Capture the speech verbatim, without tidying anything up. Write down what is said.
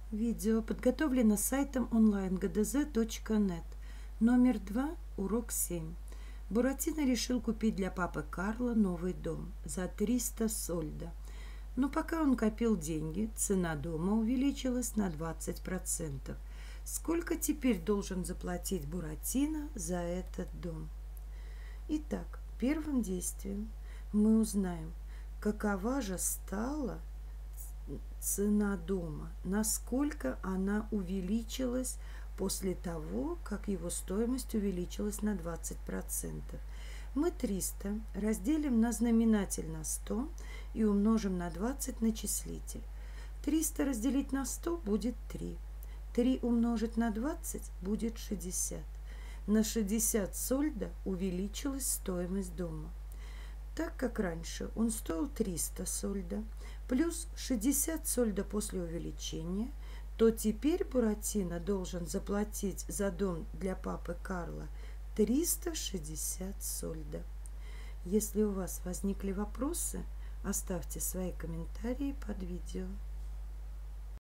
Видео подготовлено сайтом онлайн гэ дэ зэ точка нет. Номер два, урок семь. Буратино решил купить для папы Карла новый дом за триста сольдо. Но пока он копил деньги, цена дома увеличилась на двадцать процентов. Сколько теперь должен заплатить Буратино за этот дом? Итак, первым действием мы узнаем, какова же стала цена дома, насколько она увеличилась после того, как его стоимость увеличилась на двадцать процентов. Мы триста разделим на знаменатель на сто и умножим на двадцать на числитель. триста разделить на сто будет три. три умножить на двадцать будет шестьдесят. На шестьдесят сольдо увеличилась стоимость дома. Так как раньше он стоил триста сольдо, плюс шестьдесят сольдо после увеличения, то теперь Буратино должен заплатить за дом для папы Карла триста шестьдесят сольдо. Если у вас возникли вопросы, оставьте свои комментарии под видео.